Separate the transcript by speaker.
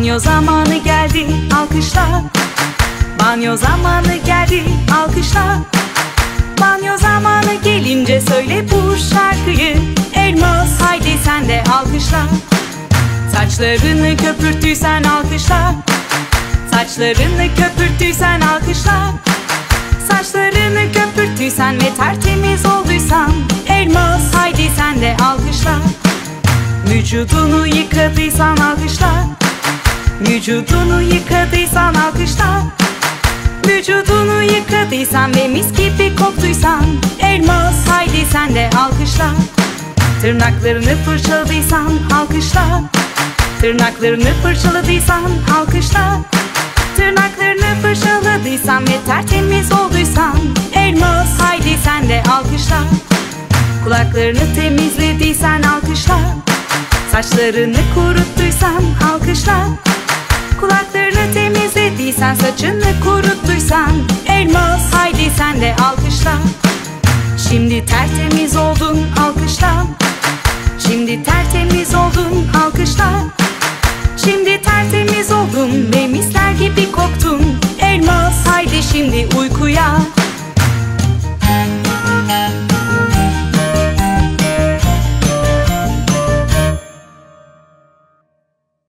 Speaker 1: Banyo zamanı geldi, alkışla. Banyo zamanı geldi, alkışla. Banyo zamanı gelince söyle bu şarkıyı. Elmas, haydi sen de alkışla. Saçlarını köpürttüysen alkışla. Saçlarını köpürttüysen alkışla. Saçlarını köpürttüysen ve tertemiz olduysan, elmas, haydi sen de alkışla. Vücudunu yıkadıysan alkışla. Vücudunu yıkadıysan alkışla. Vücudunu yıkadıysan ve mis gibi koktuysan, elmas, haydi sen de alkışla. Tırnaklarını fırçaladıysan alkışla. Tırnaklarını fırçaladıysan alkışla. Tırnaklarını fırçaladıysan ve tertemiz olduysan, elmas, haydi sen de alkışla. Kulaklarını temizlediysen alkışla. Saçlarını kuruttuysan alkışla. Kulaklarını temizlediysen, saçını kuruttuysan, elmas, haydi sen de alkışla. Şimdi tertemiz oldun, alkışla. Şimdi tertemiz oldun, alkışla. Şimdi tertemiz oldun ve misler gibi koktun, elmas, haydi şimdi uykuya.